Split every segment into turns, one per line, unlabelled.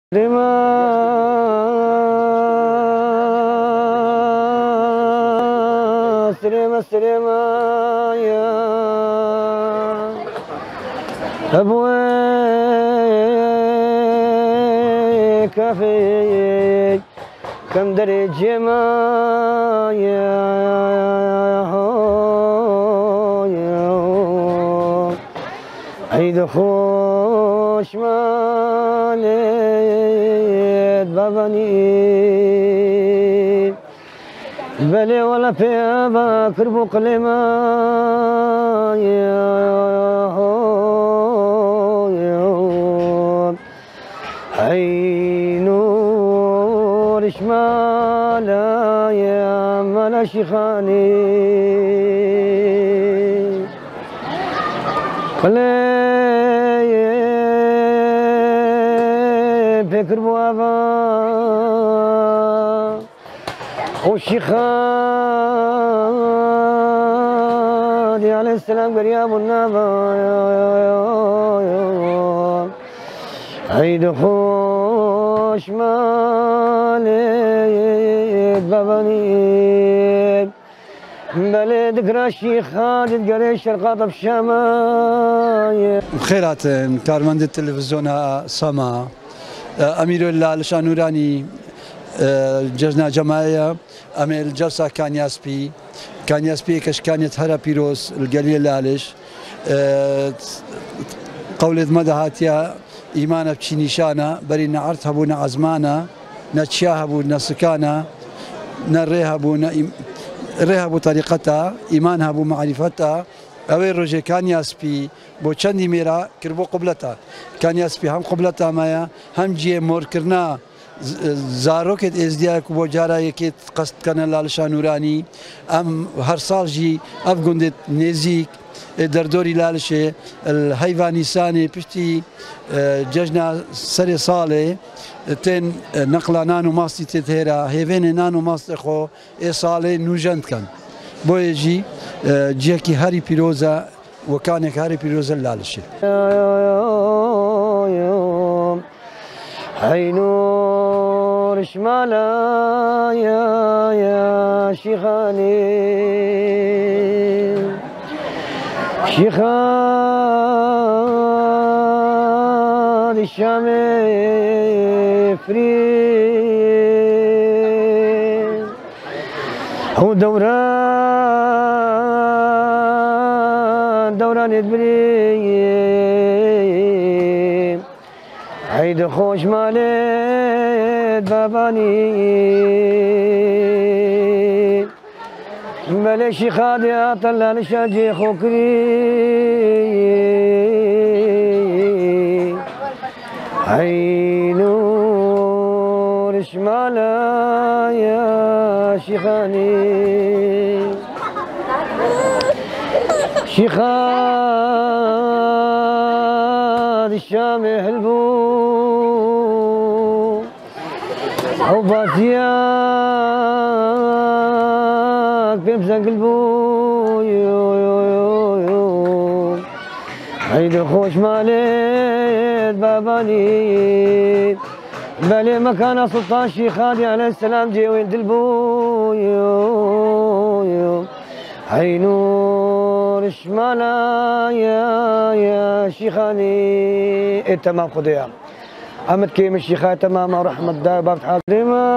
سليما سليما سليما يا أبوي كافي كم درجة ما يا عيد خوش مالد بابني بلي ولا في بكر بقلما يا عينور شمالا يا ملا شيخاني فكر بوابا والشيخان عليه السلام قرياب النابا عيد خوش مالي بابني بلد ذكرى الشيخان تقريش القاطب الشمايل
بخيرات كارمند التلفزيون سما أمير الله الشانوراني جزنا جماعية أمير جلسة كانياسبي كش كانت هرا بيروس الجليل لالش قولة مدهاتيا إيمانا بشي نشانا بري نعرت هبونا عزمانا نتشاه هبو نسكانا نريها هبو طريقتها إيمانها هبو معرفتها اوی روزه کانیاسپی با چندی میرا کربو قبلتا کانیاسپی هم قبلتا مایا هم جی مور کرنا زاروکت ازدیا کو بجارا یکت قصد کنه لالشان نورانی ام هر سال جی افغندت نزیک دردوری لالشه الحیوانی سانی پشتی ججنا سر ساله تن نقلا نانو ماستی تهرا هیوین نانو ماست خو ای ساله نوجند کن بويجي جيكي هاري بيروزا وكانك هاري بيروزا لالشي
عينور شمالا يا شيخاني شيخان الشام فري هو دوران يدبري عيد خوش مالد باباني بلشي خادي طلع لشاجي خوكري عينور شمالا يا شيخاني شيخان الشام هلبو أو باتياك بيمسك قلبو عيد خوش مالد باباني بلي مكان سلطان شيخاني عليه السلام جي وين دلبو عينور شمالا يا شيخاني تمام خديها أمد كيم الشيخاء تمام ورحمة الله بارك حاضرين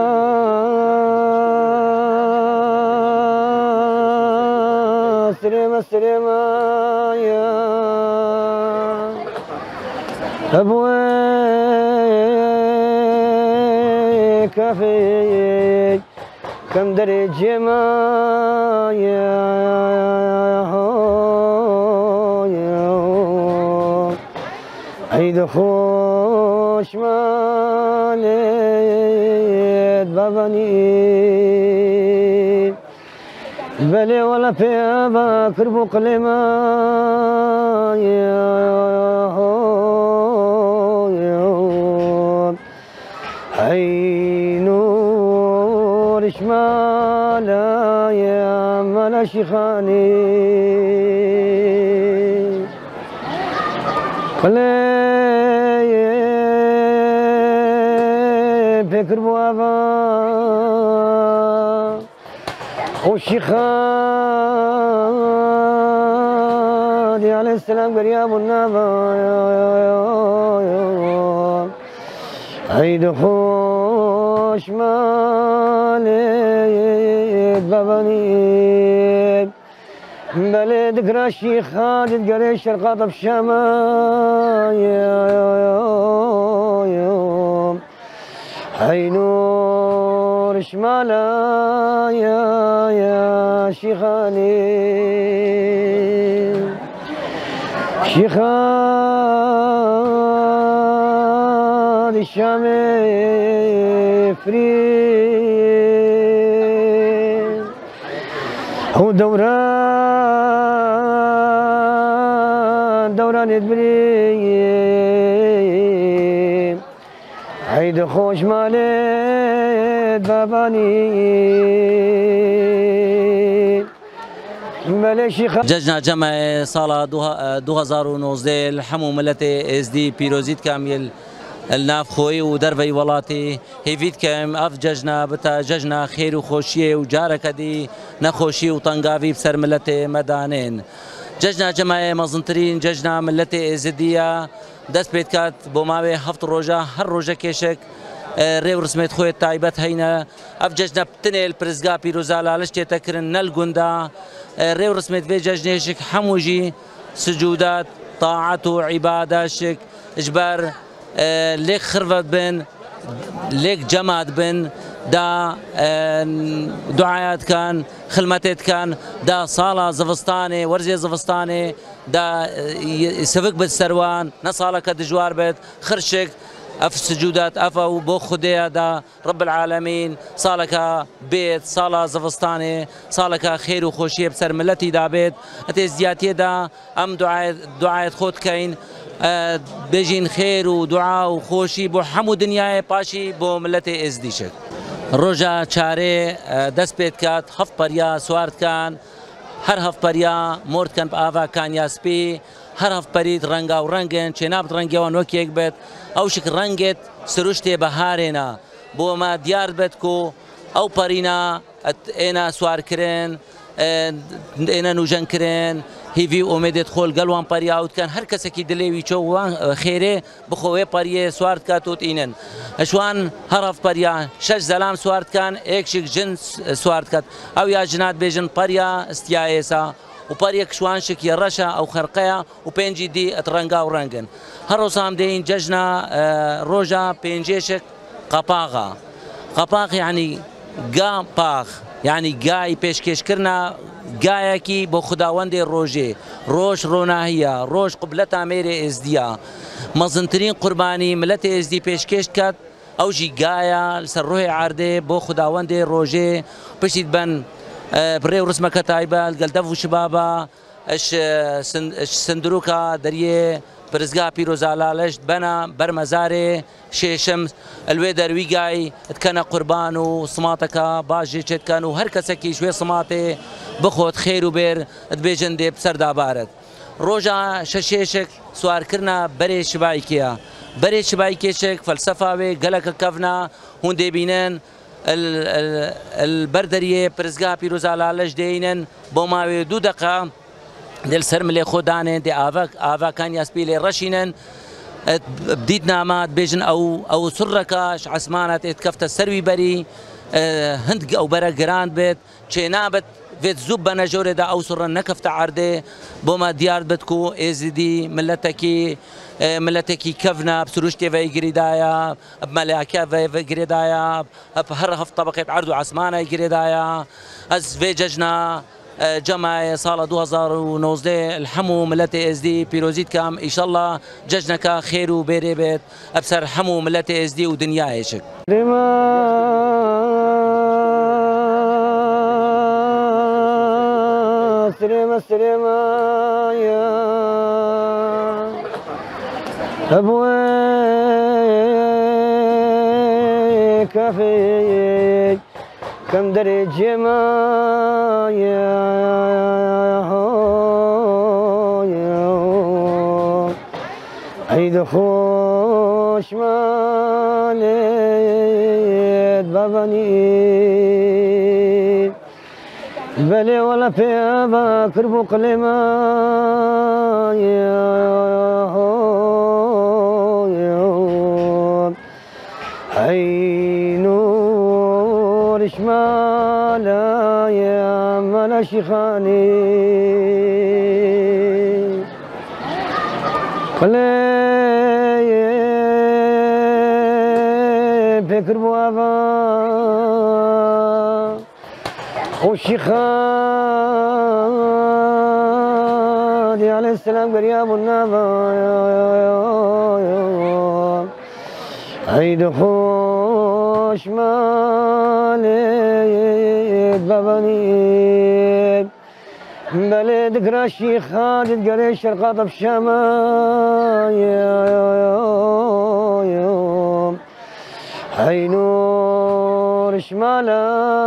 سليمة سليمة يا أبوي كافي كم درجة ما يا عيد خوش مالد بابني بلي ولا في بكر بقلما يا عينور شمالا يا ملا شيخاني فكر بوابا والشيخان عليه السلام قرياب النابا عيد خوش مالي باباني بلد ذكرى الشيخان تقري الشرقاط بشمال عينور شمالا يا شيخاني شيخان الشام فريد هو دوران يدبري عيد خوش مالد باباني
ججنا جمع سال 2019 الحمو ملت SD پیروزیت کامیل الناف خوی و دربی ولاتی هیوید کم اف ججنا بتا ججنا خیر و خوشی و جارک دی نخوشی و تنگاوی بسر ملت مدانین ججنا جمع مزنترین ججنا ملت ازدیا دست بید کات بوماوی هفت روزه هر روزه کشک ریو رسمت خوی تایبت هینا اف ججنا بتنیل پرزگا پیروزا لالش تکرن نل گندا ریو رسمت وی ججنشک حموجی سجودات طاعت و عباداشک اجبار ليك خرفت بن ليك جماد بن دا دعايات كان خلمتت كان دا صالة زفستاني ورزي زفستاني دا سفك بالسروان نصالة كدجوار بيت خرشك اف سجودات افا وبو خديا دا رب العالمين صالك بيت صالة زفستاني صالك خير وخوشية بسر ملتي دا بيت اتي زياتي دا ام دعاية خود كاين بيجين خير ودعاء وخوشي بو حمو دنياي باشي بو ملتي ازديشك روجا چاره دست بيت كات هفت بريا سوارت كان هر هفت بريا مورد كان بآفا كان ياسبي هر هفت بريد رنگا و رنگن چنابت رنگي وان وكيك بيت او شك رنگت سروشتي بهارنا بو ما ديار بيت كو او برينا انا سوار كرين انا نوجن كرين هیوی امید خول گلوان پریا اوت کن هر کسی کی دلی وی چو خیره بخوه پریه سوارت کاتوت اینن اشوان هرف پریا شش زلام سوارت کن ایک شک جن سوارت کات او یا جنات بیجن پریا استیایسا و پریا کشوان شک یرشا او خرقیا و پنجی دی اترنگا و رنگن هر روزام دین ججنا روجا پنجیشک قپاغا قپاغ يعني قاپاغ يعني قاي پیشکش کرنا گایکی با خداوند روجه روش روناهیه روش قبلتا میره ازدیا مزنترین قربانی ملت ازدی پیشکش کد او جی گایا سر روح عرده با خداوند روجه پشتید بن بری ورسمه کتایبه الگلدف و شبابا اش سندروکا دریه برزگاه پیروزالالش بنا برمزاره شیشم الوی دروی گای اتکنا قربان و صماتکا باجی چت کانو هر کس کی شوی صماته بخوت خیر و بیر ادبیجن دی بسر دابارد روجا ششیشک سوار کرنا بری شبای کیا بری شبای کیشک فلسفه و گلک کفنا هون دی بینن البردریه برزگاه پیروزالالش دینن بوماوی 2 دقیقه دل سرملي خودانه دي آفا كان يسبيلي رشينن بديت نامات بيجن او سركاش عسمانات اتكفت السروي بري هند او برا جراند بيت چينابت فيت زوبنا جوردا او سرن نكفت عرده بوما ديار بتكو ازدي ملتكي كفنا بسروشتي في جريدايا بملاكا في جريدايا بهر هف طبقه عرض عسمانه جريدايا از في ججنا جمع سال 2019 الحمو ملتي اس دي بيروزيت كام ان شاء الله ججنك خير وبيري بيت ابصر حمو ملتي اس دي ودنيا يشك
سليمة يا أبوي كافي كم درجة ما يا عيد خوش مالي بابني بلي ولا بيابا كربو قلما عينور شمالا يا ملا شيخاني فكر بوابا والشيخان عليه السلام قرياب النابا عيد خوش مالي بابني بلد قرا الشيخان تقري الشرقاط في الشمال عينور شمالا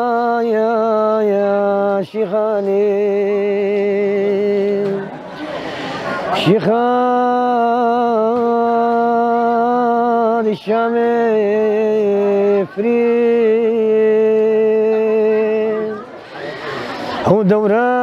يا شيخاني شيخان الشام فريد هو دوران